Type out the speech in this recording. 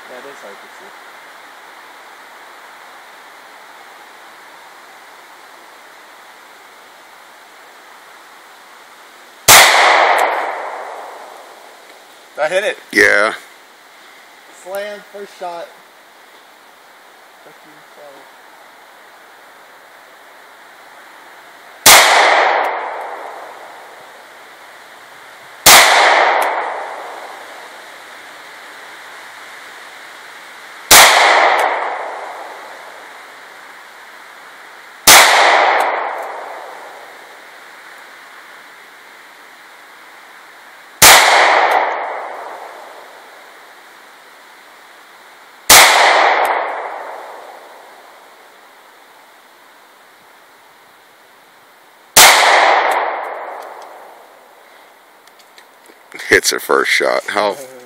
Yeah, it is hard to see. I hit it. Yeah. Slam, first shot. Hits her first shot. How